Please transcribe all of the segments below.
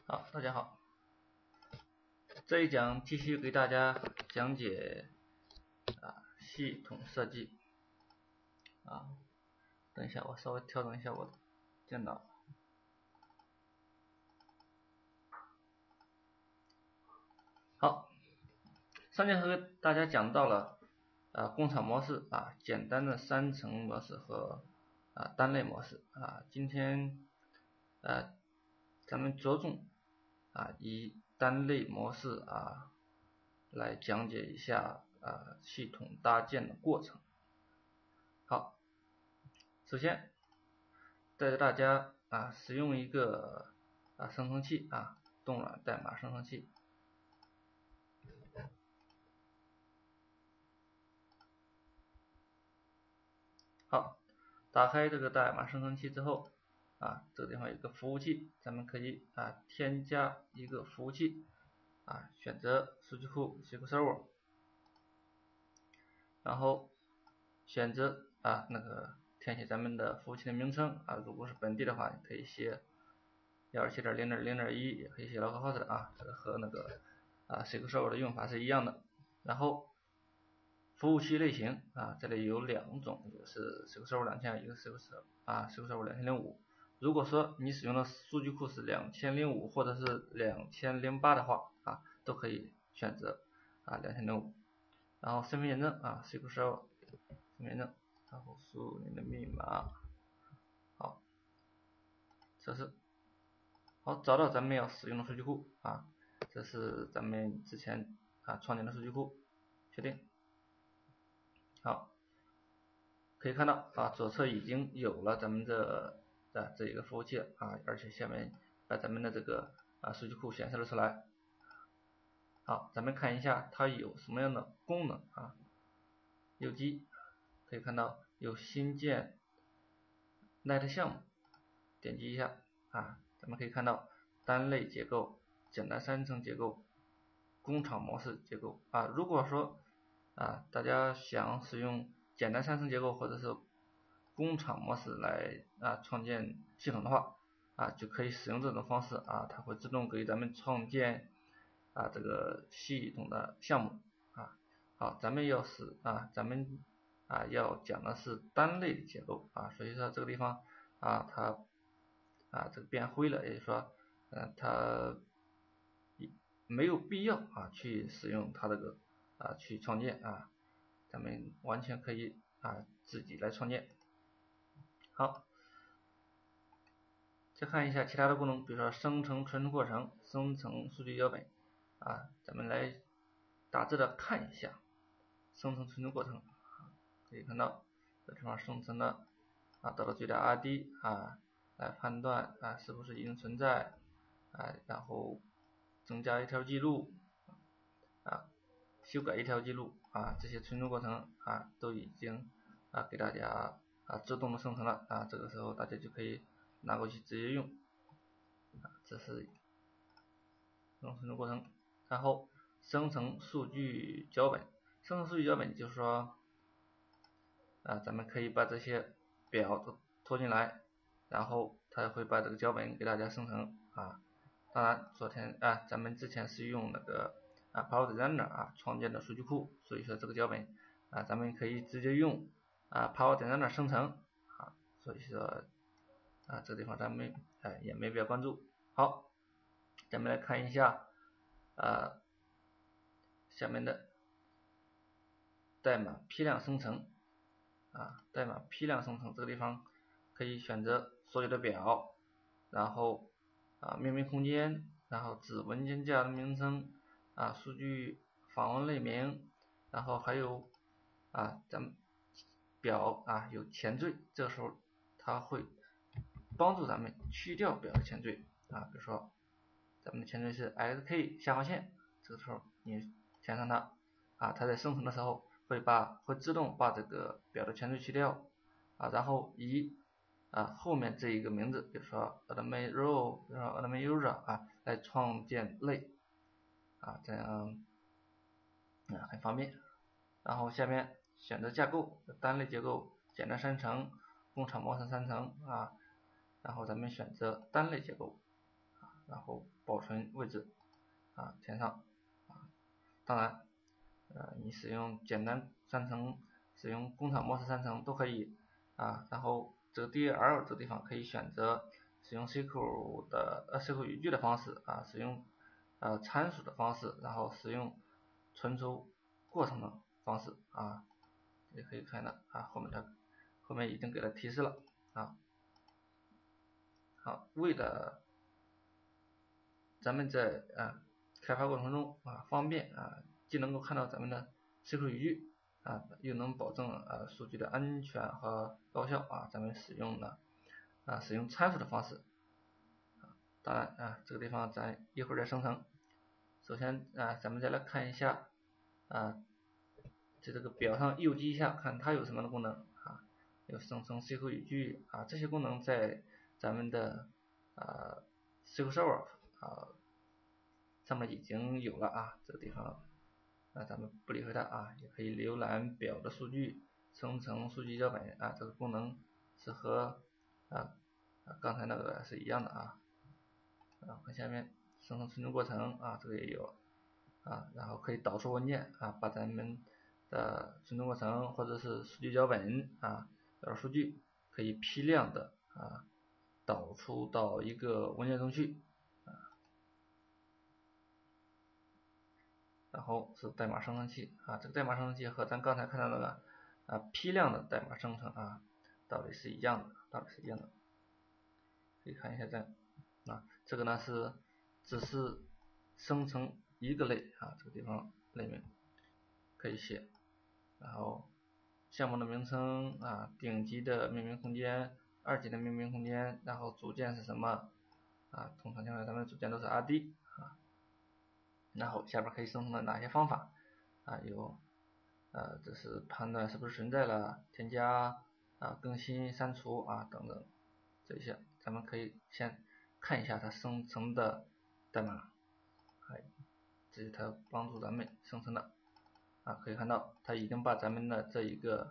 好，大家好，这一讲继续给大家讲解系统设计等一下，我稍微调整一下我的电脑。好，上节和大家讲到了工厂模式简单的3层模式和单类模式今天咱们着重以单类模式来讲解一下系统搭建的过程。好，首先带着大家使用一个生成器动软代码生成器。好，打开这个代码生成器之后这个地方有个服务器，咱们可以添加一个服务器选择数据库 SQL Server， 然后选择填写咱们的服务器的名称如果是本地的话，你可以写 127.0.0.1， 也可以写 localhost 这个和那个SQL Server 的用法是一样的。然后服务器类型这里有2种，一个是 SQL Server 2000，一个是 SQL Server 2005。如果说你使用的数据库是2005或者是2008的话都可以选择2005。然后身份验证SQL Server 身份验证，然后输入你的密码。好，这是好找到咱们要使用的数据库这是咱们之前创建的数据库，确定。好，可以看到左侧已经有了咱们这一个服务器而且下面把咱们的这个数据库显示了出来。好，咱们看一下它有什么样的功能右击可以看到有新建 Net 项目，点击一下咱们可以看到单类结构、简单3层结构、工厂模式结构如果说大家想使用简单3层结构或者是工厂模式来创建系统的话就可以使用这种方式它会自动给咱们创建这个系统的项目好，咱们要讲的是单类结构所以说这个地方它这个变灰了，也就是说它没有必要去使用它这个去创建咱们完全可以自己来创建。好，再看一下其他的功能，比如说生成存储过程、生成数据脚本咱们来大致的看一下生成存储过程可以看到这地方生成的得到最大 RD 来判断是不是已经存在然后增加一条记录修改一条记录这些存储过程都已经给大家自动的生成了这个时候大家就可以拿过去直接用这是生成过程。然后生成数据脚本，生成数据脚本就是说咱们可以把这些表都拖进来，然后它会把这个脚本给大家生成当然咱们之前是用那个Power Designer 创建的数据库，所以说这个脚本咱们可以直接用Power Designer 生成所以说这个地方咱们也没必要关注。好，咱们来看一下下面的代码批量生成代码批量生成这个地方可以选择所有的表，然后命名空间，然后子文件夹的名称数据访问类名，然后还有咱们表有前缀，这个时候它会帮助咱们去掉表的前缀比如说咱们的前缀是 xk 下划线，这个时候你填上它它在生成的时候会自动把这个表的前缀去掉然后以后面这一个名字，比如说 admin role， 比如说 admin user 来创建类这样很方便。然后下面选择架构，单类结构、简单3层、工厂模式3层然后咱们选择单类结构然后保存位置填上当然你使用简单删乘，使用工厂模式删乘都可以然后这个 DAL 这个地方可以选择使用 SQL 语句的方式使用参数的方式，然后使用存储过程的方式也可以看到后面已经给了提示了好，为了咱们在开发过程中方便既能够看到咱们的 SQL 语句又能保证数据的安全和高效咱们使用参数的方式当然这个地方咱一会儿再生成。首先咱们再来看一下这个表上右击一下，看它有什么的功能有生成 SQL 语句这些功能在咱们的SQL Server上面已经有了这个地方咱们不理会它也可以浏览表的数据，生成数据脚本这个功能是和刚才那个是一样的和下面生成存储过程这个也有然后可以导出文件把咱们的存储过程或者是数据脚本数据可以批量的导出到一个文件中去然后是代码生成器这个代码生成器和咱刚才看到那个批量的代码生成道理是一样的，可以看一下这个呢只是生成一个类这个地方类名可以写，然后项目的名称顶级的命名空间，二级的命名空间，然后组件是什么通常情况下咱们组件都是 RD然后下边可以生成的哪些方法有这是判断是不是存在了，添加更新删除等等这些咱们可以先看一下它生成的代码这是它帮助咱们生成的可以看到它已经把咱们的这一个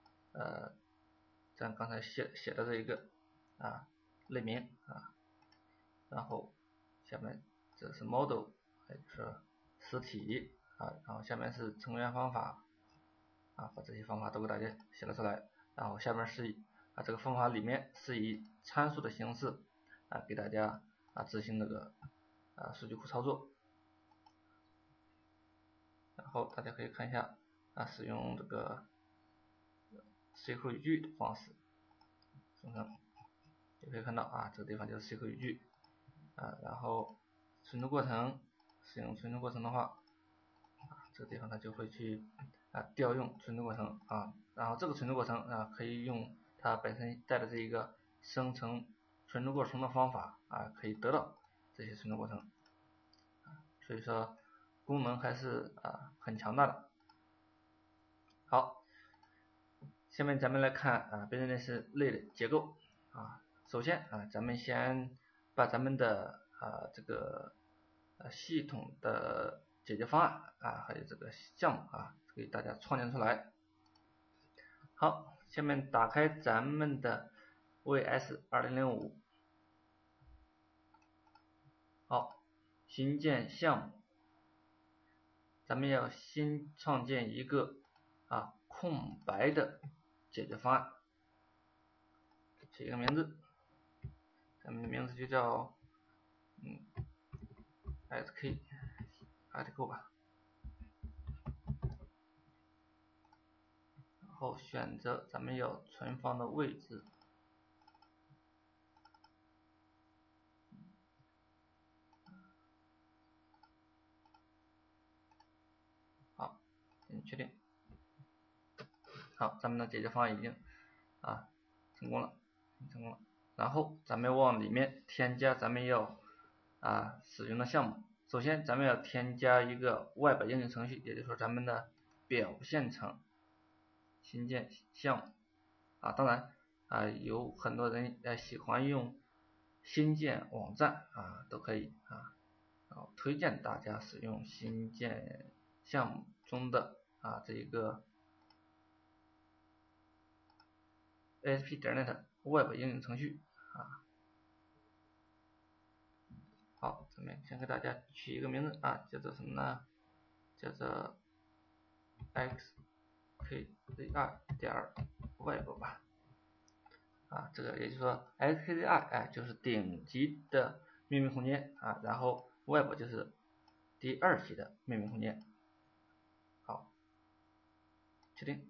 咱刚才写的这一个类名然后下面这是 model 也就是实体然后下面是成员方法把这些方法都给大家写了出来，然后下面是这个方法里面是以参数的形式给大家执行这个数据库操作，然后大家可以看一下使用这个 SQL 语句的方式生成，也可以看到这个地方就是 SQL 语句然后存储过程使用存储过程的话这个地方它就会去调用存储过程然后这个存储过程可以用它本身带的这一个生成存储过程的方法可以得到这些存储过程所以说功能还是很强大的。好，下面咱们来看business类的结构首先咱们先把咱们的这个系统的解决方案还有这个项目给大家创建出来。好，下面打开咱们的 VS 2005，好，新建项目，咱们要新创建一个空白的解决方案，起一个名字，咱们的名字就叫SK article 吧，然后选择咱们要存放的位置，好，确定。好，咱们的解决方案已经成功了。然后咱们往里面添加咱们要使用的项目。首先咱们要添加一个外部应用程序，也就是说咱们的表现层新建项目当然有很多人喜欢用新建网站都可以然后推荐大家使用新建项目中的这一个ASP.NET 外部应用程序好，咱们先给大家取一个名字啊，叫做什么呢？叫做 xkzi 点 web 吧。啊，这个也就是说 xkzi 哎就是顶级的秘密空间啊，然后 web 就是第二级的秘密空间。好，确定。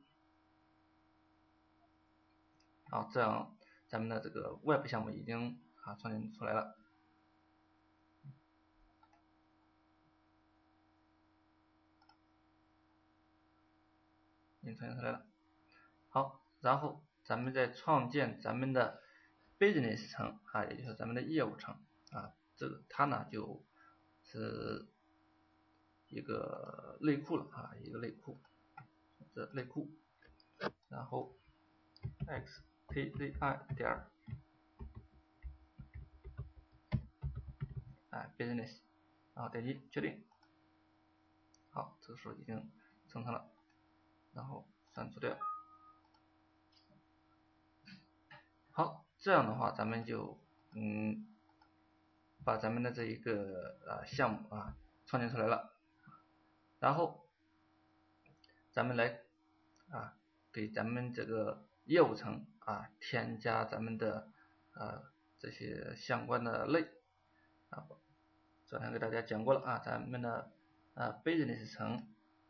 好，这样咱们的这个 web 项目已经创建出来了。已经创建出来了。好，然后咱们再创建咱们的 business 层啊，也就是咱们的业务层啊，这个它呢就是一个类库了啊，一个类库，这类库，然后 xkzi 点business， 然后点击确定。好，这个时候已经生成了，然后删除掉。好，这样的话咱们就把咱们的这一个项目创建出来了，然后咱们来给咱们这个业务层添加咱们的这些相关的类昨天给大家讲过了咱们的business 层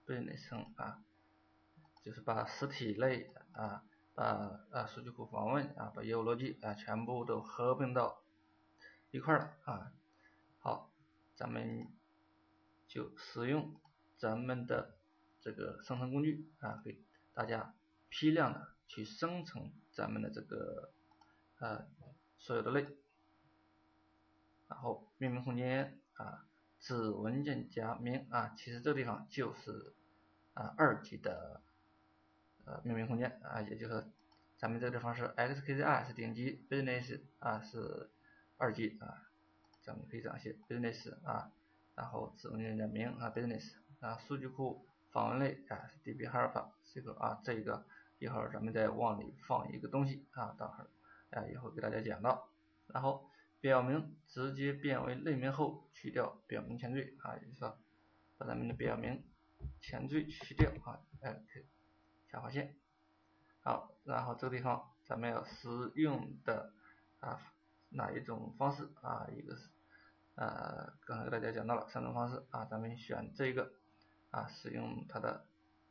就是把实体类把数据库访问把业务逻辑全部都合并到一块了好，咱们就使用咱们的这个生成工具给大家批量的去生成咱们的这个所有的类，然后命名空间子文件夹名其实这个地方就是二级的命名空间也就是说咱们这个地方是 xkzi 是顶级 business 是二级咱们可以这样写 business 然后子文件夹名business 数据库访问类是 DB-Harp 这个这个一会儿咱们再往里放一个东西等会儿一会儿给大家讲到，然后表名直接变为类名后去掉表名前缀也就是说把咱们的表名前缀去掉下划线。好，然后这个地方咱们要使用的哪一种方式一个是刚才给大家讲到了3种方式咱们选这个使用它的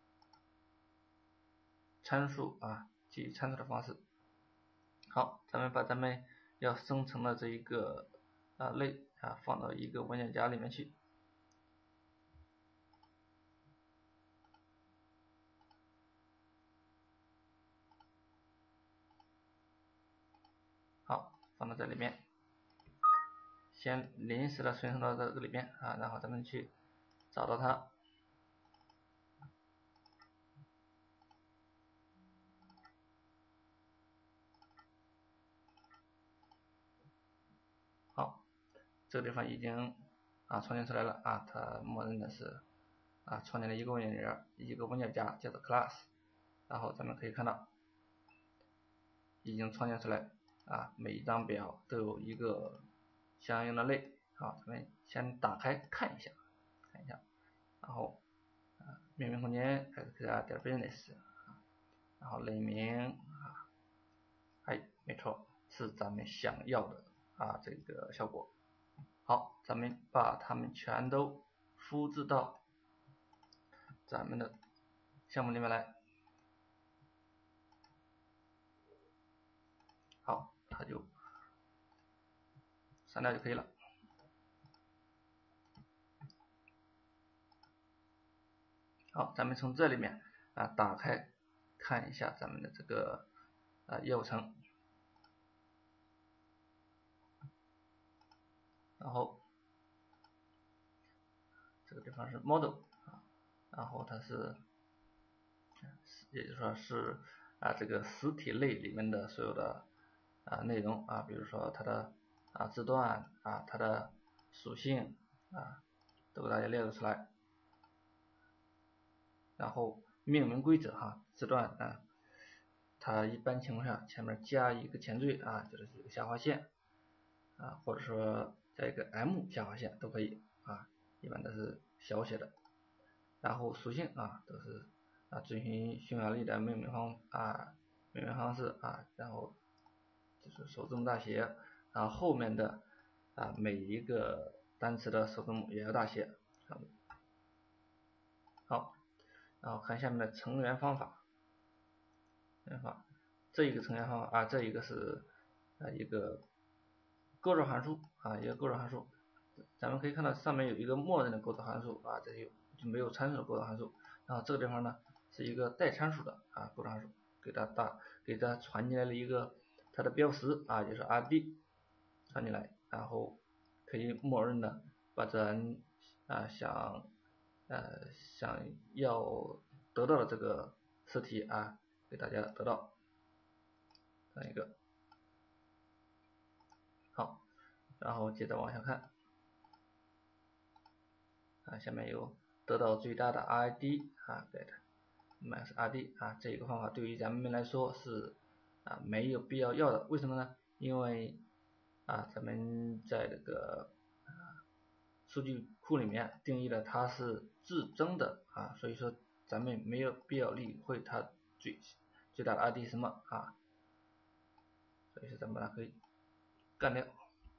参数基于参数的方式。好，咱们把咱们要生成的这一个类放到一个文件夹里面去。好，放到这里面，先临时的存放到这个里面然后咱们去找到它。好，这个地方已经创建出来了它默认的是创建了一个文件夹叫做 class， 然后咱们可以看到已经创建出来每一张表都有一个相应的类咱们先打开看一下，然后命名空间 xkzi.business 然后类名没错，是咱们想要的这个效果。好，咱们把它们全都复制到咱们的项目里面来。好，它就删掉就可以了。好，咱们从这里面打开看一下咱们的这个业务层，然后这个地方是 model 然后它是也就是说是这个实体类里面的所有的内容比如说它的字段它的属性都给大家列了出来。然后命名规则字段它一般情况下前面加一个前缀就是一个下划线或者说加一个 M 下划线都可以啊，一般都是小写的。然后属性啊都是遵循匈牙利的命名方式啊，然后就是首字母大写，然后后面的每一个单词的首字母也要大写。好，然后看下面的成员方法。这一个成员方法这一个是一个构造函数一个构造函数。咱们可以看到上面有一个默认的构造函数这里就没有参数的构造函数。然后这个地方呢是一个带参数的构造函数，给它传进来了一个它的标识就是 RD 传进来，然后可以默认的把咱想要得到的这个实体给大家得到这样一个。好，然后接着往下看下面有得到最大的 RD get max RD 这一个方法对于咱们来说是没有必要的。为什么呢？因为咱们在这个数据库里面定义了它是自增的所以说咱们没有必要理会它最大的 RD 是什么所以说咱们把它可以干掉。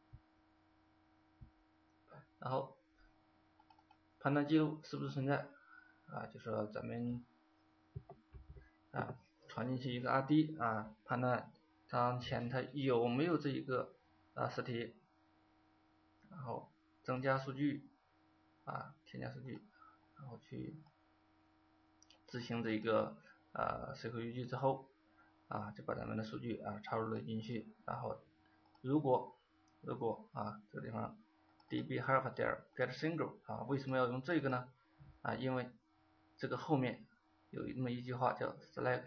然后判断记录是不是存在就说咱们传进去一个 RD 判断当前它有没有这一个实体，然后增加数据添加数据，然后去执行这一个SQL语句之后就把咱们的数据插入了进去。然后如果这个地方 db-help 点 getSingle 为什么要用这个呢因为这个后面有那么一句话叫 select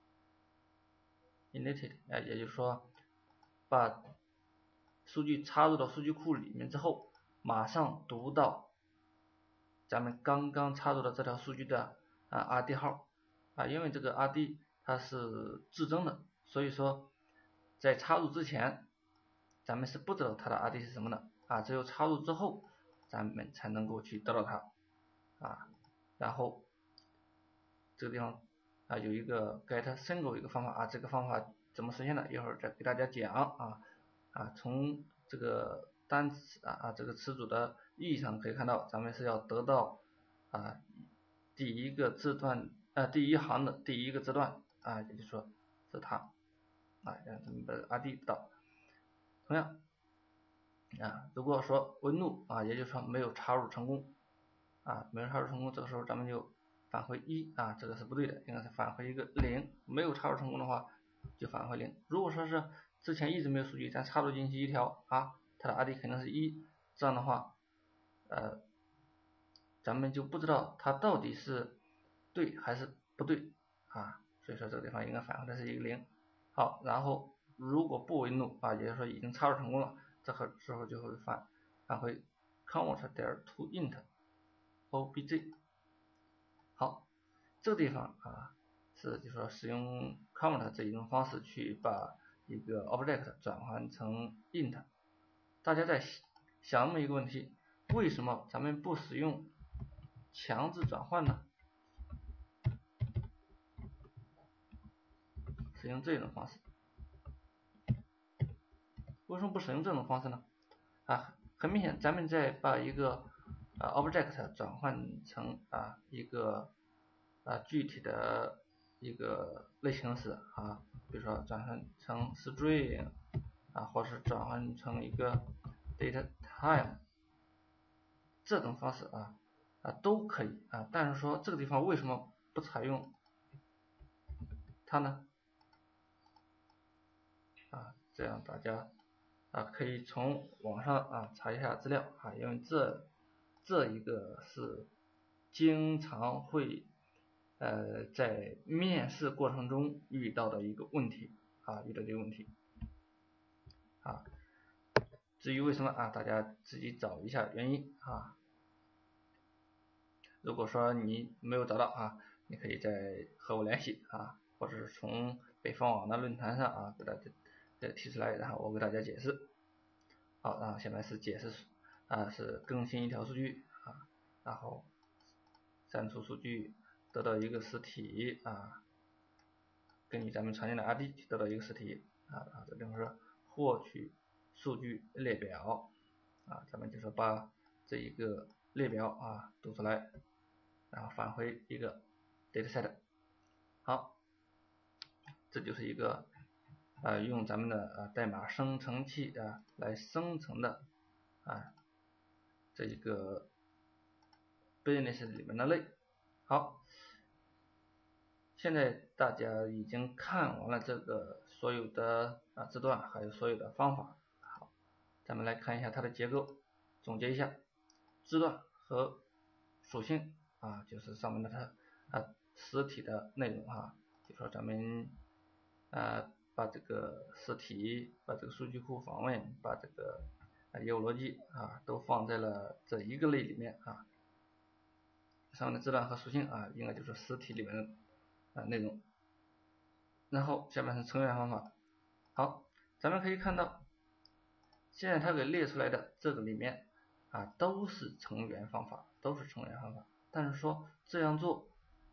init 也就是说把数据插入到数据库里面之后，马上读到咱们刚刚插入的这条数据的RD 号因为这个 RD 它是自增的，所以说在插入之前咱们是不知道它的 RD 是什么的只有插入之后咱们才能够去得到它然后这个地方有一个 getSingle 一个方法这个方法怎么实现的一会儿再给大家讲从这个单词这个词组的意义上可以看到，咱们是要得到第一个字段第一行的第一个字段也就是说是它让咱们把 RD 得到。同样如果说 when loop 也就是说没有插入成功没有插入成功，这个时候咱们就返回1这个是不对的，应该是返回一个0，没有插入成功的话就返回0。如果说是之前一直没有数据，咱插入进去一条它的 RD 肯定是1，这样的话咱们就不知道它到底是对还是不对所以说这个地方应该返回的是一个0。好，然后如果不when loop也就是说已经插入成功了，这个时候就会返回 convert 点 toInt obj。 好，这个地方是就是说使用 convert 这一种方式去把一个 object 转换成 int。 大家在想那么一个问题，为什么咱们不使用强制转换呢？使用这种方式，为什么不使用这种方式呢很明显咱们在把一个object 转换成一个具体的一个类型时比如说转换成 string或是转换成一个 datetime 这种方式都可以但是说这个地方为什么不采用它呢这样大家可以从网上查一下资料因为这一个是经常会在面试过程中遇到的一个问题至于为什么大家自己找一下原因如果说你没有找到你可以再和我联系或者是从北方网的论坛上给大家提出来，然后我给大家解释。 好，下面是解释是更新一条数据然后删除数据，得到一个实体根据咱们常见的 RD 得到一个实体这地方是获取数据列表咱们就是把这一个列表读出来，然后返回一个 dataset。好，这就是一个用咱们的代码生成器来生成的这一个 business 里面的类。好，现在大家已经看完了这个所有的字段，还有所有的方法。好，咱们来看一下它的结构，总结一下，字段和属性就是上面的它实体的内容就说咱们把这个实体，把这个数据库访问，把这个业务逻辑都放在了这一个类里面上面的字段和属性应该就是实体里面的内容。然后下面是成员方法。好，咱们可以看到现在它给列出来的这个里面都是成员方法，但是说这样做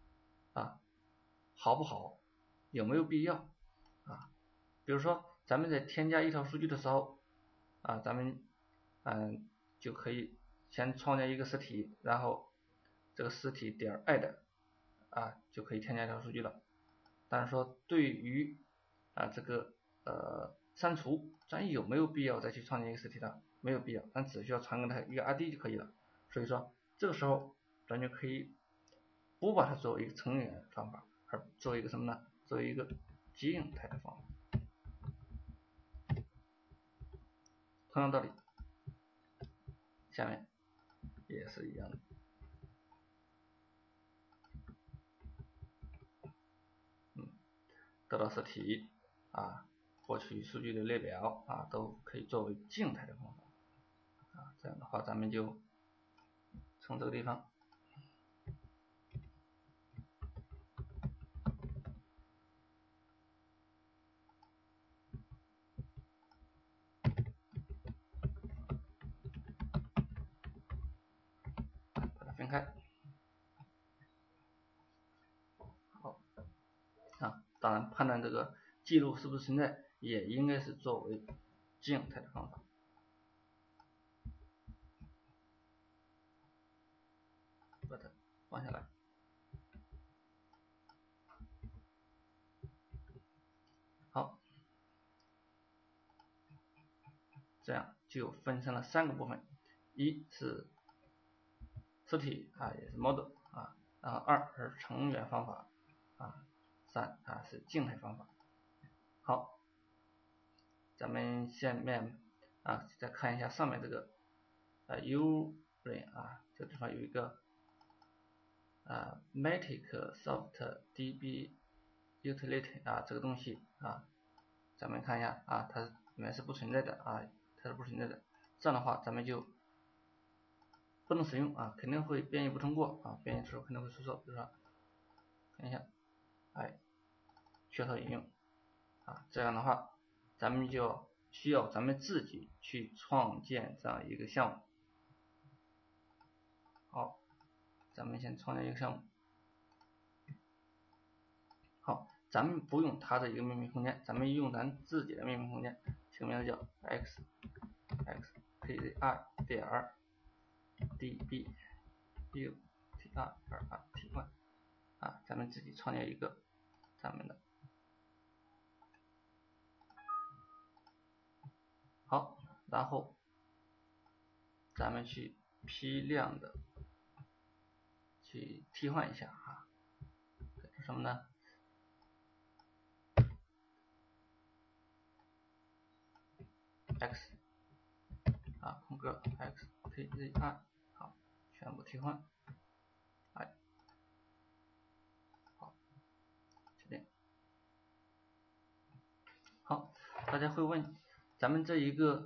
好不好，有没有必要比如说咱们在添加一条数据的时候咱们就可以先创建一个实体，然后这个实体点 add 就可以添加一条数据了。但是说对于这个删除，咱有没有必要再去创建一个实体呢？没有必要，咱只需要传给它一个 ID 就可以了。所以说这个时候咱就可以不把它作为一个成员方法，而作为一个什么呢？作为一个静态的方法。同样道理，下面也是一样的。得到实体获取数据的列表都可以作为静态的方法这样的话咱们就从这个地方把它分开。好当然判断这个记录是不是存在也应该是作为静态的方法。把它放下来。好，这样就分成了3个部分，一是实体也是 model然后2是成员方法3是静态方法。好，咱们下面再看一下上面这个U 类这地方有一个Matic Soft DB Utility 这个东西咱们看一下它里面是不存在的它是不存在的。这样的话咱们就不能使用肯定会编译不通过编译的时候肯定会出错。比如说看一下缺少引用这样的话咱们就需要咱们自己去创建这样一个项目。好，咱们先创建一个项目。好，咱们不用它的一个命名空间，咱们用咱自己的命名空间，起个名字叫 xkr 点 db utr 替换咱们自己创建一个咱们的。好，然后咱们去批量的去替换一下这是什么呢？x空格 xkr 好，全部替换好，确定。好，大家会问咱们这一个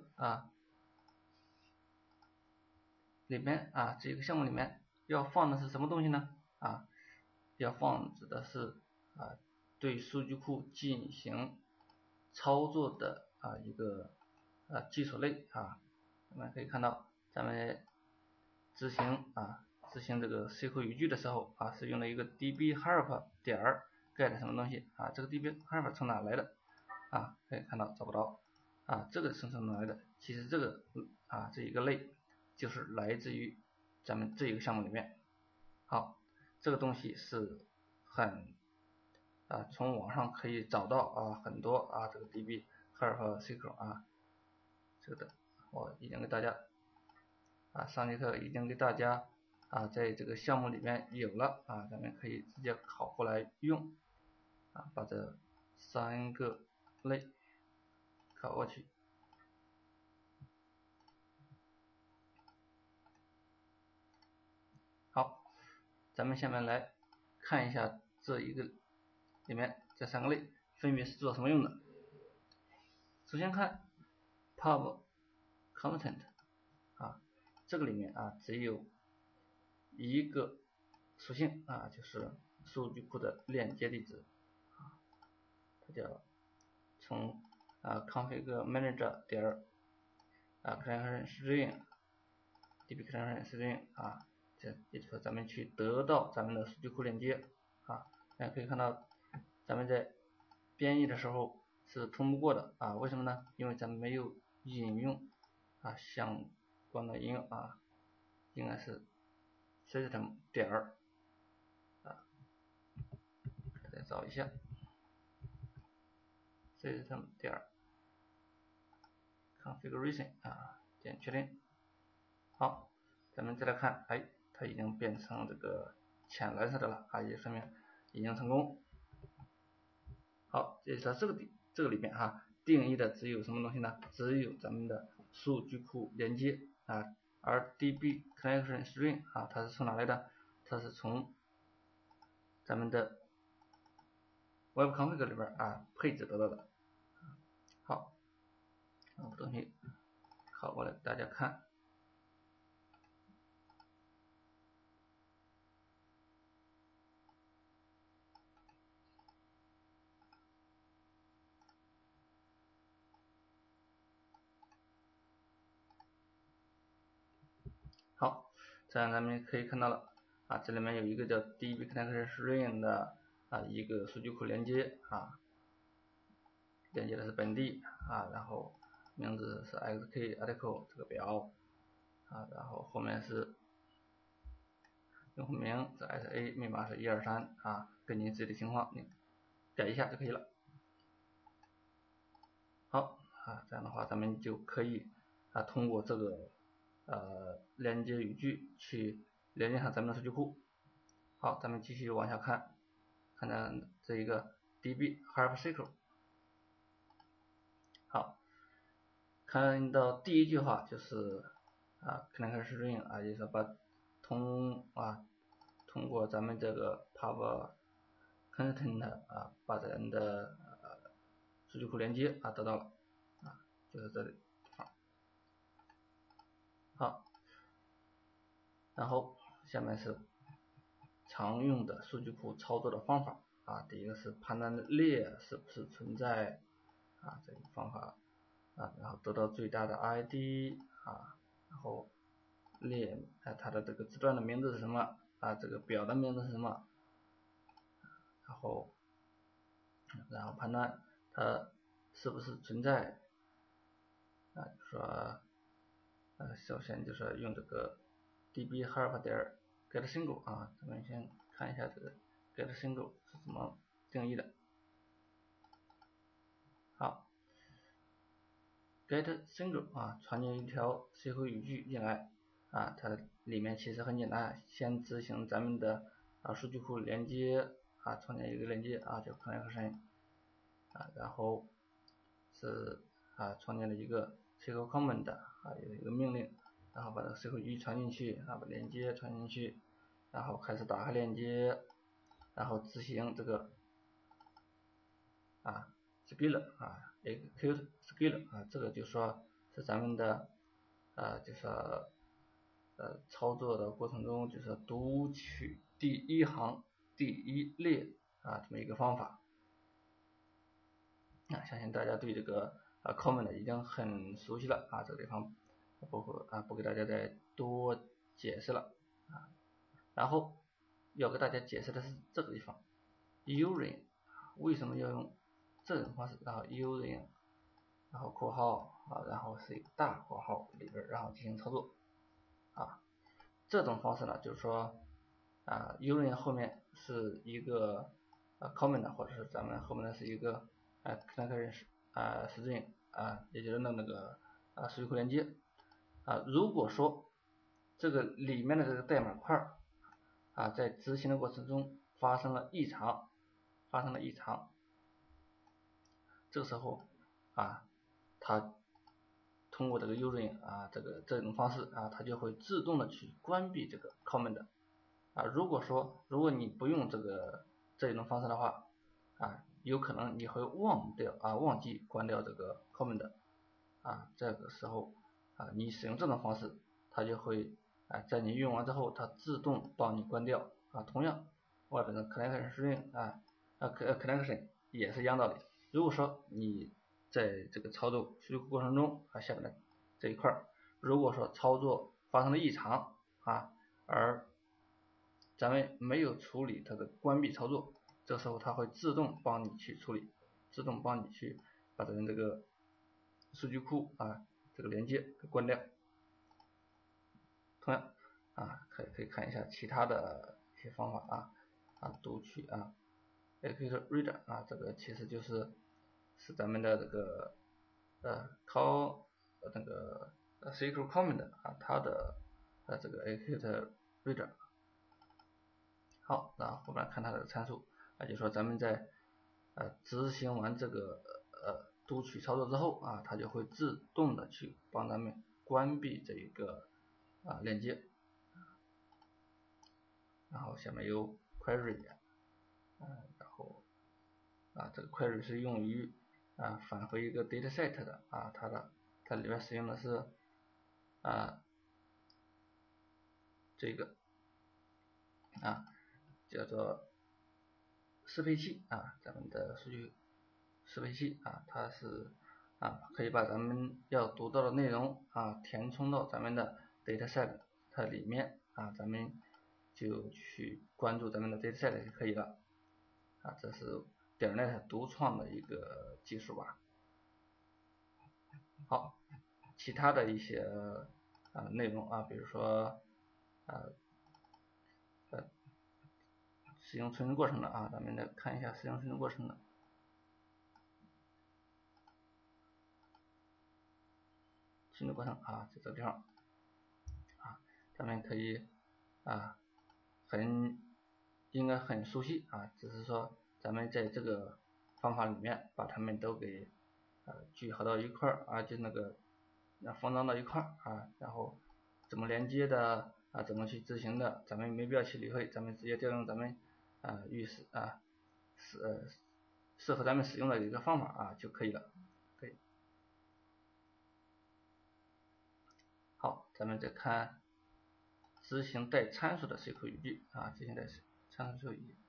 里面这个项目里面要放的是什么东西呢要放置的是对数据库进行操作的一个基础类我们可以看到咱们执行这个 SQL 语句的时候是用了一个 db-help 点 get 什么东西这个 db-help 从哪来的可以看到找不着这个是从哪来的？其实这个这一个类就是来自于咱们这一个项目里面。好，这个东西是很从网上可以找到很多这个 db-help SQL 这个的我已经给大家上节课已经给大家在这个项目里面有了咱们可以直接拷过来用把这3个类拷过去。好，咱们下面来看一下这一个里面这3个类分别是做什么用的。首先看 pub content 这个里面只有一个属性就是数据库的链接地址它叫从config manager 点connection string db connection string 这也就是说咱们去得到咱们的数据库链接大家可以看到咱们在编译的时候是通不过的为什么呢？因为咱们没有引用相关的应用应该是 system 点再找一下 system 点configuration 点确定。好，咱们再来看它已经变成这个浅蓝色的了也说明已经成功。好，也就是说这个里面定义的只有什么东西呢？只有咱们的数据库连接而 db connection string 它是从哪来的？它是从咱们的 web config 里边配置得到的。好，把东西拷过来大家看。好，这样咱们可以看到了这里面有一个叫 db connection string 的一个数据库连接连接的是本地然后名字是 xk article 这个表然后后面是用户名是 sa 密码是123根据自己的情况你改一下就可以了。好这样的话咱们就可以通过这个连接语句去连接上咱们的数据库。好，咱们继续往下看，看到这一个 db-help SQL。好，看到第一句话就是connection string也就是把通过咱们这个 pub content 把咱的数据库连接得到了就是这里好，然后下面是常用的数据库操作的方法第一个是判断列是不是存在这个方法然后得到最大的 ID 然后列它的这个字段的名字是什么这个表的名字是什么，然后判断它是不是存在说首先就是用这个 db-help 点 getSingle 咱们先看一下这个 getSingle 是怎么定义的。好，getSingle 传进一条 SQL 语句进来它里面其实很简单，先执行咱们的数据库连接创建一个连接叫 connection然后是创建了一个 SQL command 有一个命令，然后把这个 SQL 语句传进去把连接传进去，然后开始打开链接，然后执行这个scaler execute scaler 这个就说是咱们的就是操作的过程中就是读取第一行第一列这么一个方法相信大家对这个comment已经很熟悉了这个地方不给大家再多解释了啊。然后要给大家解释的是这个地方 using 为什么要用这种方式，然后 using 然后括号然后是一个大括号里边，然后进行操作啊。这种方式呢，就是说using 后面是一个comment 或者是咱们后面的是一个connection string 也就是那个数据库连接如果说这个里面的这个代码块在执行的过程中发生了异常，这个时候它通过这个 using 这种方式它就会自动的去关闭这个 comment如果你不用这种方式的话有可能你会忘记关掉这个 comment这个时候你使用这种方式，它就会在你用完之后，它自动帮你关掉同样外边的 connection string connection 也是一样道理。如果说你在这个操作数据库过程中下面的这一块，如果说操作发生了异常而咱们没有处理它的关闭操作，这时候它会自动帮你去处理，自动帮你去把咱们这个数据库这个连接给关掉。同样可以看一下其他的一些方法读取execute reader 这个其实是咱们的这个call那个 SQL command 它的这个 execute reader。好，那后面看它的参数就是说咱们在执行完这个读取操作之后它就会自动的去帮咱们关闭这一个链接。然后下面有 query 然后这个 query 是用于返回一个 dataset 的它里面使用的是这个叫做适配器咱们的数据适配器它是可以把咱们要读到的内容填充到咱们的 dataset 它里面咱们就去关注咱们的 dataset 就可以了这是.NET独创的一个技术吧。好，其他的一些内容比如说使用存储过程的咱们来看一下使用存储过程的存储过程在这个地方咱们可以应该很熟悉只是说咱们在这个方法里面把它们都给聚合到一块就那个封装到一块然后怎么连接的怎么去执行的，咱们没必要去理会，咱们直接调用咱们适合咱们使用的一个方法就可以了。好，咱们再看执行带参数的 SQL 语句执行带参数语句。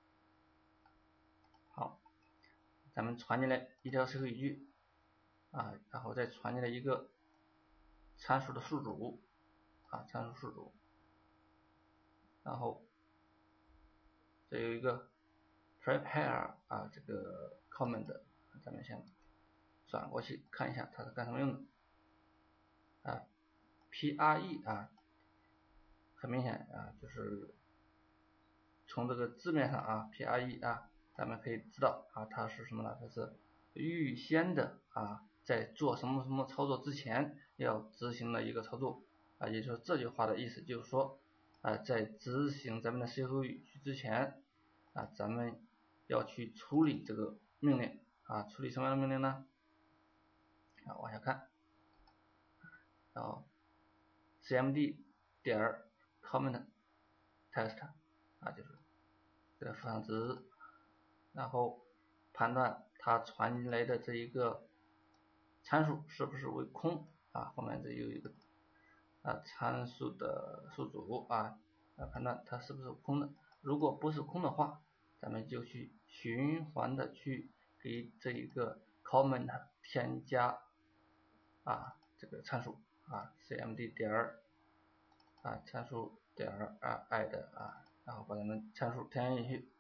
好，咱们传进来一条 SQL 语句然后再传进来一个参数的宿主参数宿主，然后这有一个 prepare 这个 command 咱们先转过去看一下它是干什么用的pre 很明显就是从这个字面上pre 咱们可以知道它是什么呢？它是预先的在做什么什么操作之前要执行的一个操作也就是这句话的意思就是说在执行咱们的 SQL 语句之前咱们要去处理这个命令处理什么样的命令呢？往下看，然后 cmd 点 comment test 就是这个负上值，然后判断它传进来的这一个参数是不是为空后面这有一个参数的宿主判断它是不是空的，如果不是空的话，咱们就去循环的去给这一个 comment 添加这个参数 cmd 点参数点add 然后把咱们参数添加进去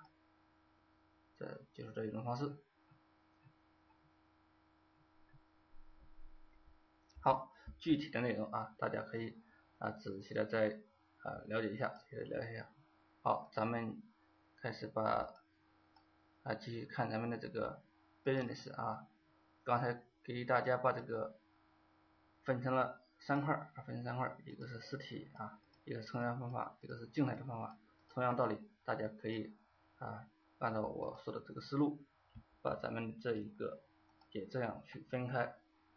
这就是这一种方式。好，具体的内容大家可以仔细的再了解一下，好，咱们开始继续看咱们的这个 business 刚才给大家把这个分成了三块，一个是实体一个是成员方法，一个是静态的方法。同样道理，大家可以按照我说的这个思路，把咱们这一个也这样去分开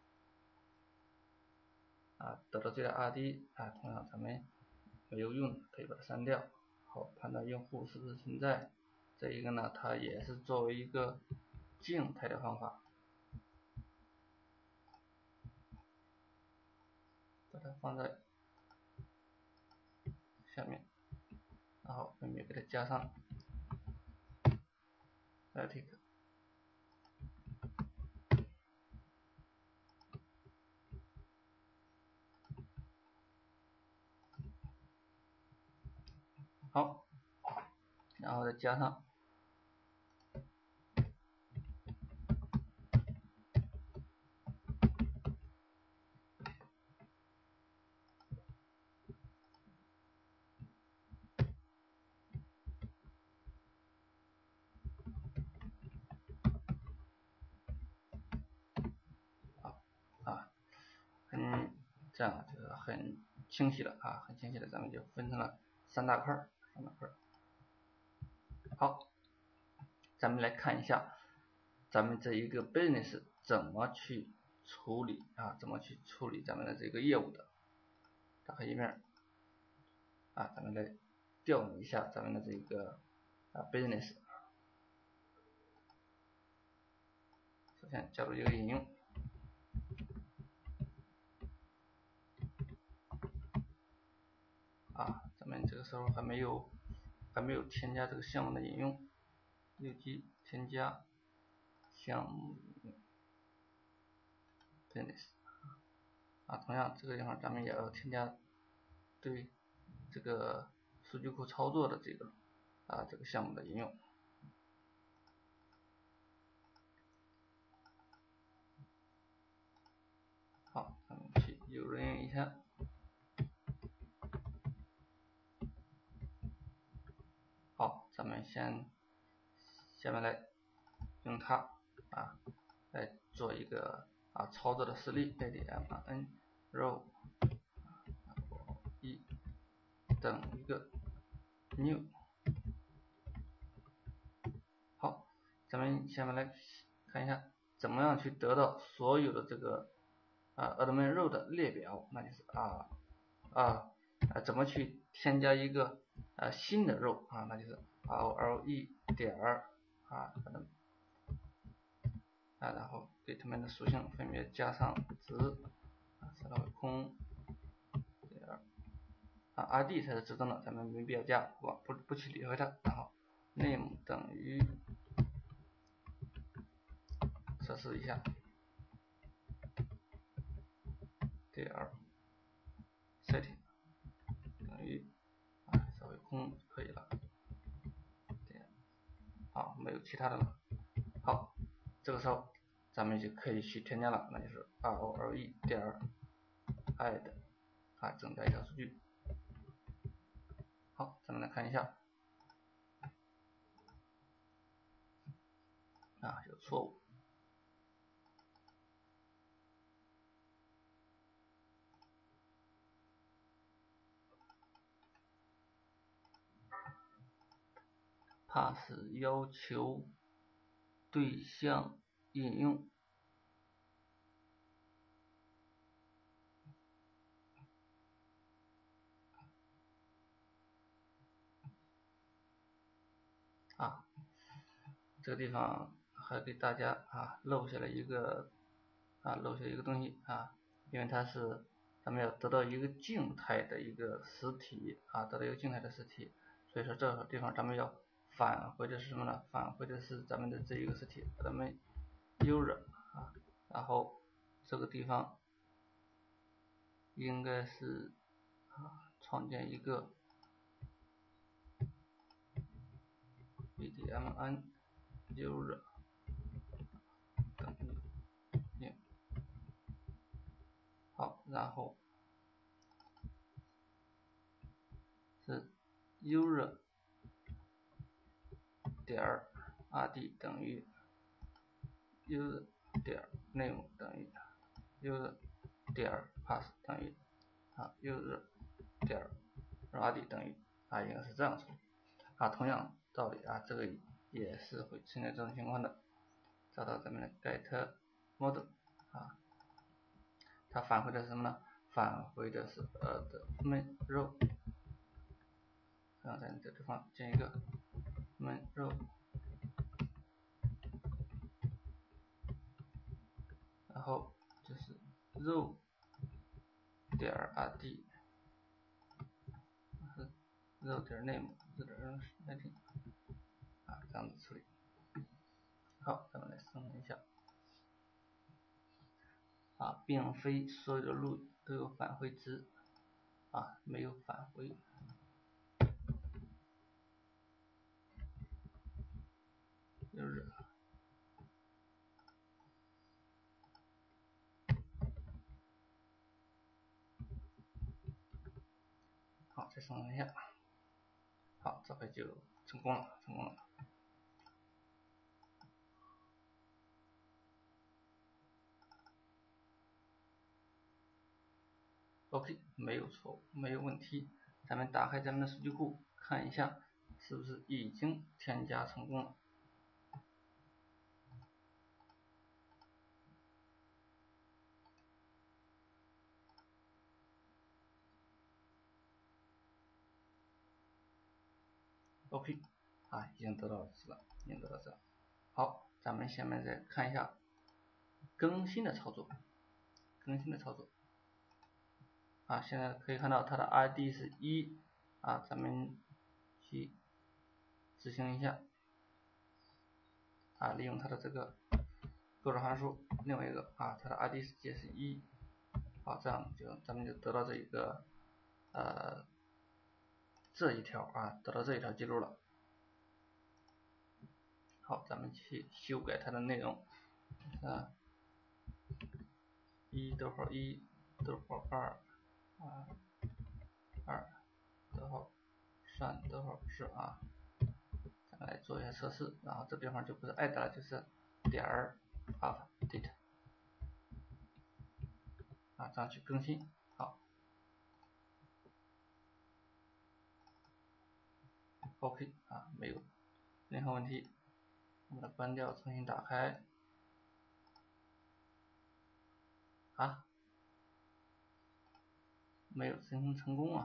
得到最大 RD 同样咱们没有用可以把它删掉。好，判断用户是不是存在，这一个呢它也是作为一个静态的方法，把它放在下面，然后分别给它加上 static。好，然后再加上这样就是很清晰了很清晰的，咱们就分成了三大块。好，咱们来看一下咱们这一个 business 怎么去处理怎么去处理咱们的这个业务的。打开页面咱们来调用一下咱们的这个business。首先加入一个引用咱们这个时候还没有添加这个项目的引用，右击添加项目 business同样这个地方咱们也要添加对这个数据库操作的这个这个项目的引用。好，咱们去有人用一下。好，咱们下面来用它来做一个操作的实例 admin row 1等于一个 new。 好，咱们下面来看一下怎么样去得到所有的这个admin row 的列表，那就是怎么去添加一个新的 row那就是 role 点然后给它们的属性分别加上值设到为空点rd 才是自动的，咱们没必要加，不去理会它。然后 name 等于测试一下点setting 等于设为空就可以了。好，没有其他的了。好，这个时候咱们就可以去添加了，那就是 role 点 add 增加一条数据。好，咱们来看一下有错误。pass 要求对象引用这个地方还给大家漏下了一个东西因为它是咱们要得到一个静态的一个实体所以说这个地方咱们要返回的是什么呢？返回的是咱们的这一个实体，咱们 user然后这个地方应该是创建一个 bdmn user 等于0。好，然后是 user 点 rd 等于 user 点 name 等于 user 点 pass 等于user 点 rd 等于应该是这样处理同样道理这个也是会存在这种情况的。找到咱们的 get model 它返回的是什么呢？返回的是的 main row， 然后在这地方建一个 main row， 然后就是 row 点 rd row 点 name 这点 setting 这样子处理。好，咱们来生成一下并非所有的路都有返回值没有返回。就是好，再生成一下。好，这回就成功了。OK， 没有错误，没有问题。咱们打开咱们的数据库看一下，是不是已经添加成功了。OK， 已经得到值了，已经得到值了。好，咱们下面再看一下更新的操作。现在可以看到它的 ID 是1咱们去执行一下利用它的这个构筑函数，另外一个它的 ID 是1，这样咱们就得到这一个这一条得到这一条记录了。好，咱们去修改它的内容1逗号1逗号2逗号3逗号4咱们来做一下测试，然后这地方就不是 add 了，就是点update 这样去更新。好 OK 没有任何问题。我们关掉，重新打开没有生成成功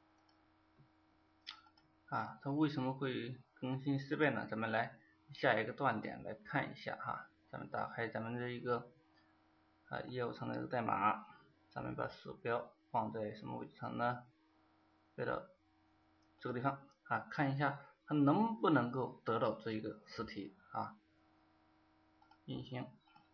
它为什么会更新失败呢？咱们来下一个断点来看一下咱们打开咱们这一个业务层的这个代码，咱们把鼠标放在什么位置上呢？摆到这个地方看一下它能不能够得到这一个实体运行。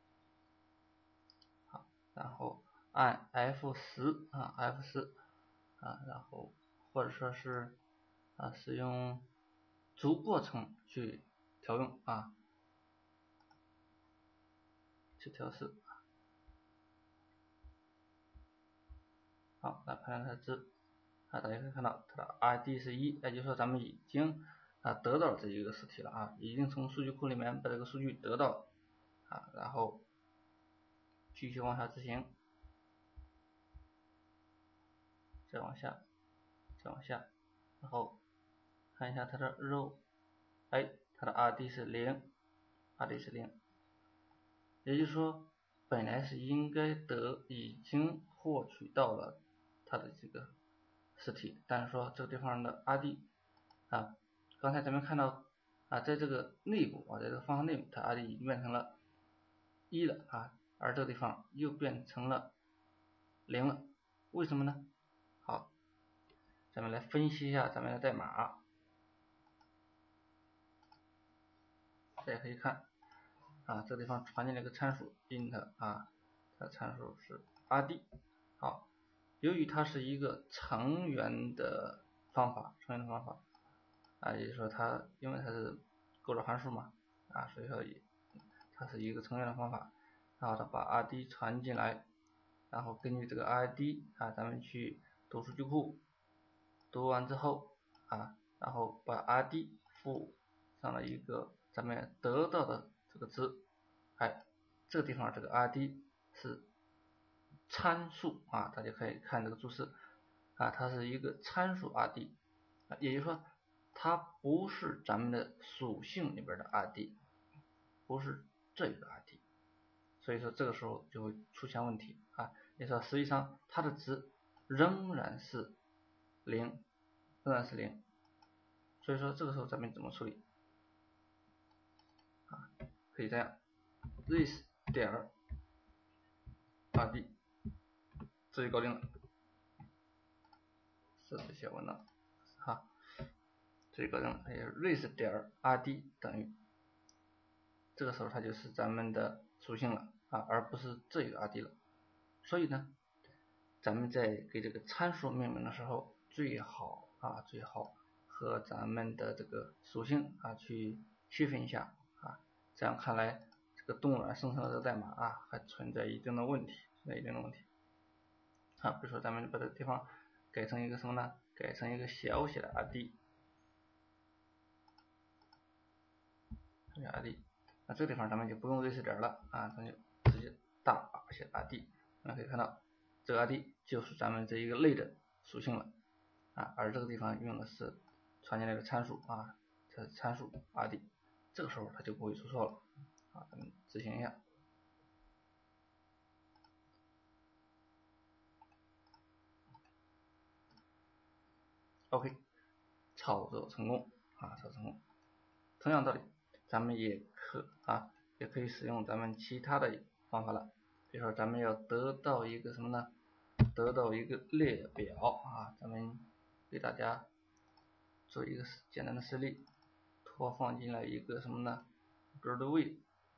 好，然后按 F10 F10然后或者说是使用逐过程去调用去调试。好，来判断它的值大家可以看到它的 ID 是1，也就是说咱们已经得到这一个实体了已经从数据库里面把这个数据得到然后继续往下执行，再往下，然后看一下它的 row， 它的 RD 是0， 也就是说本来是应该已经获取到了它的这个实体，但是说这个地方的 RD 刚才咱们看到在这个内部在这个方向内部，它 RD 已经变成了1了而这个地方又变成了0了，为什么呢？好，咱们来分析一下咱们的代码。大家可以看这个地方传进了一个参数 int 它的参数是 rd。好， 由于它是一个成员的方法，也就是说因为它是构造函数嘛，所以说它是一个成员的方法，然后它把 RD 传进来，然后根据这个 RD 咱们去读数据库，读完之后然后把 RD 附上了一个咱们得到的这个值，这个地方这个 RD 是参数大家可以看这个注释它是一个参数 RD，也就是说它不是咱们的属性里边的 RD， 不是这个 RD， 所以说这个时候就会出现问题也就是说实际上它的值仍然是0，所以说这个时候咱们怎么处理可以这样 this 点 RD 这就搞定了，设置小文档这就搞定了，this 点 RD 等于，这个时候它就是咱们的属性了而不是这个 RD 了。所以呢咱们在给这个参数命名的时候最好和咱们的这个属性去区分一下这样看来这个动软生成的这个代码还存在一定的问题，比如说咱们把这个地方改成一个什么呢？改成一个小写的 RD， 那这个地方咱们就不用 this 点了咱就直接大写 RD， 可以看到这个 RD 就是咱们这一个类的属性了而这个地方用的是传进来的参数这是参数 RD， 这个时候它就不会出错了咱们执行一下。OK， 操作成功同样道理咱们也可以使用咱们其他的方法了，比如说咱们要得到一个什么呢？得到一个列表咱们给大家做一个简单的示例，拖放进来一个什么呢？ GradView，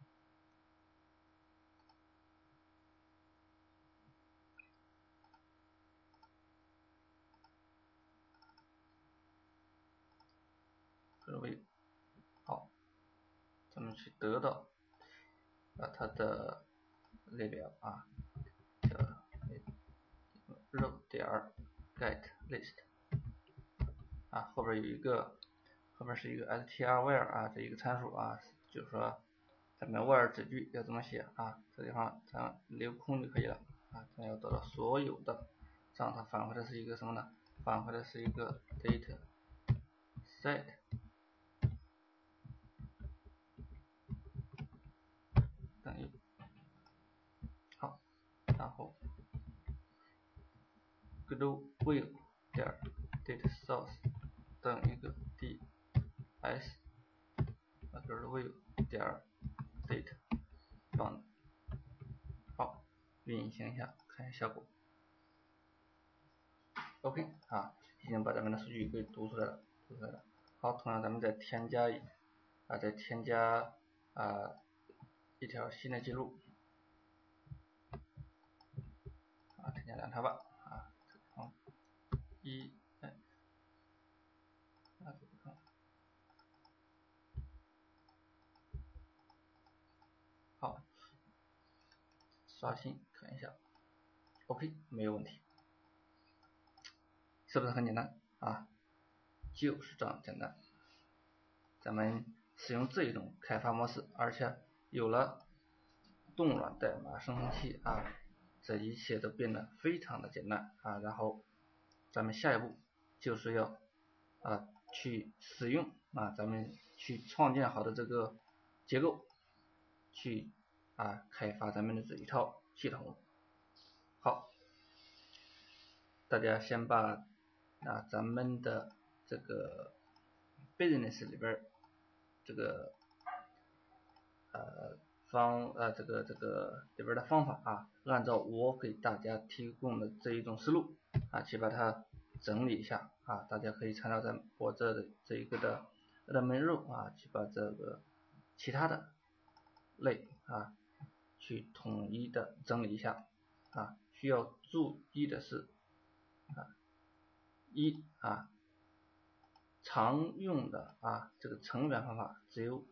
好，咱们去得到它的列表叫row 点 get list 后边是一个 strvar 这一个参数就是说咱们 var 子句要怎么写这地方咱留空就可以了咱要得到所有的，这样它返回的是一个什么呢？返回的是一个 data set 等于好，然后 GradView 点 data source 等于一个 ds GradView 点 data found， 好，运行一下看一下效果。OK 已经把咱们的数据给读出来了。好，同样咱们再添加一条新的记录添加2条吧好，刷新看一下 OK 没有问题，是不是很简单就是这样简单。咱们使用这种开发模式，而且有了动软代码生成器这一切都变得非常的简单然后咱们下一步就是要去使用咱们去创建好的这个结构去开发咱们的这一套系统。好，大家先把咱们的这个 business 里边这个这个里边的方法按照我给大家提供的这一种思路去把它整理一下大家可以参照在我这的这一个的 admin row 去把这个其他的类去统一的整理一下需要注意的是常用的这个成员方法只有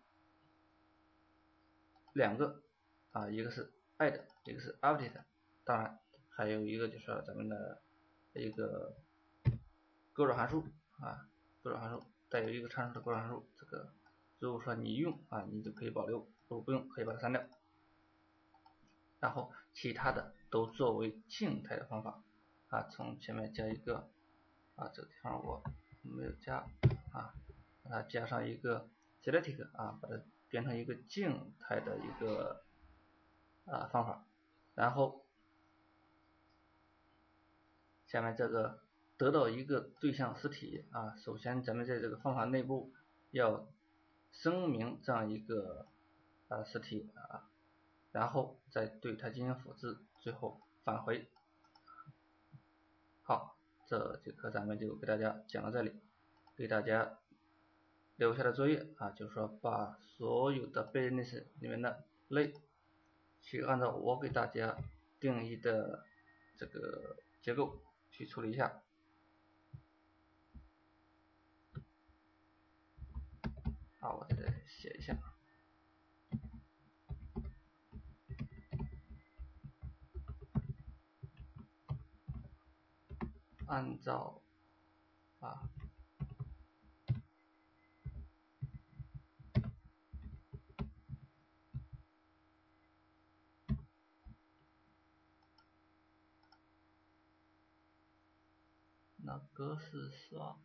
2个一个是 add， 一个是 update， 当然还有一个就是咱们的一个勾转函数勾转函数带有一个参数的勾转函数，这个如果说你用你就可以保留，如果不用可以把它删掉。然后其他的都作为静态的方法从前面加一个这个地方我没有加把它加上一个 static 把它变成一个静态的一个方法。然后下面这个得到一个对象实体首先咱们在这个方法内部要声明这样一个实体然后再对它进行复制，最后返回。好，这节课咱们就给大家讲到这里，给大家留下的作业就是说把所有的 business 里面的类去按照我给大家定义的这个结构去处理一下。我再写一下，按照那格式上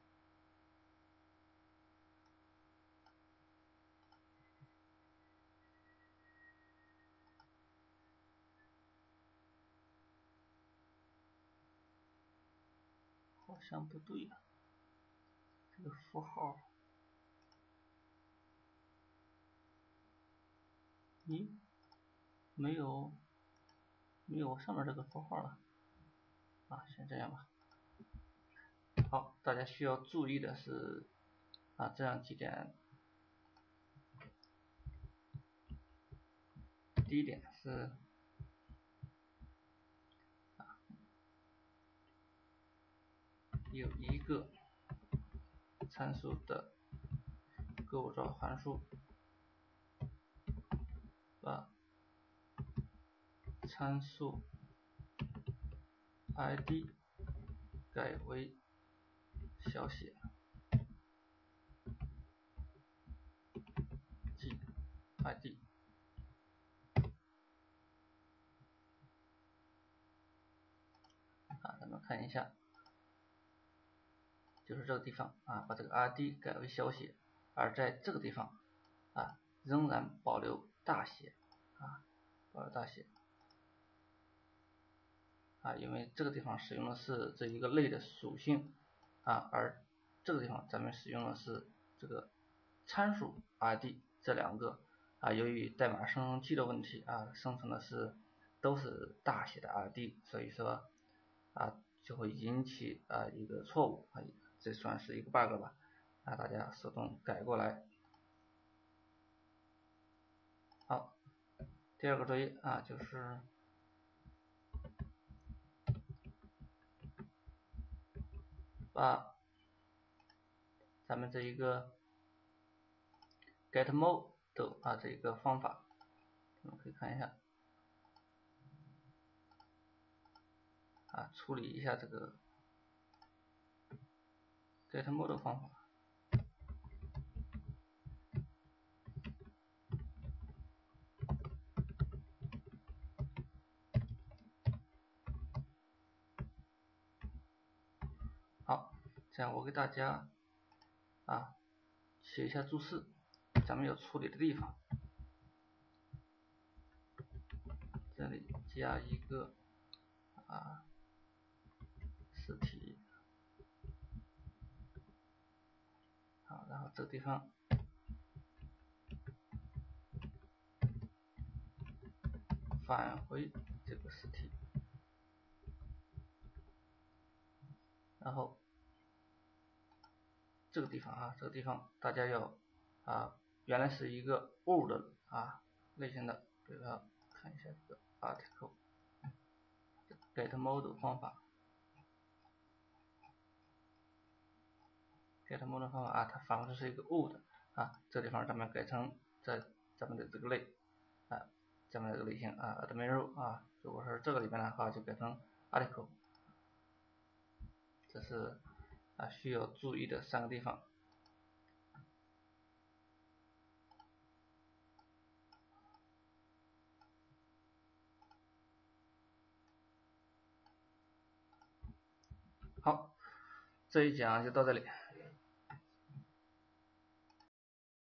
好像不对这个符号没有上面这个符号了先这样吧。好，大家需要注意的是这样几点。第一点是有一个参数的构造函数把参数 id 改为小写即 id。咱们看一下，就是这个地方把这个 id 改为小写，而在这个地方仍然保留大写保留大写因为这个地方使用的是这一个类的属性而这个地方咱们使用的是这个参数 id， 这两个由于代码生成器的问题生成的都是大写的 id， 所以说就会引起一个错误这算是一个 bug 吧大家手动改过来。好，第二个作业就是把咱们这一个 getMode 这一个方法，我们可以看一下处理一下这个 getMode 方法。好，这样我给大家写一下注释，咱们要处理的地方。这里加一个实体，好，然后这个地方返回这个实体，然后这个地方大家要原来是一个 old 类型的，比如说看一下这个 article getMode 方法 get model 方法啊，它返回的是一个 would 啊，这地方咱们改成在咱们的这个类啊，咱们的这个类型啊 admin row 啊，如果是这个里边的话就改成 article， 这是需要注意的3个地方。好，这一讲就到这里。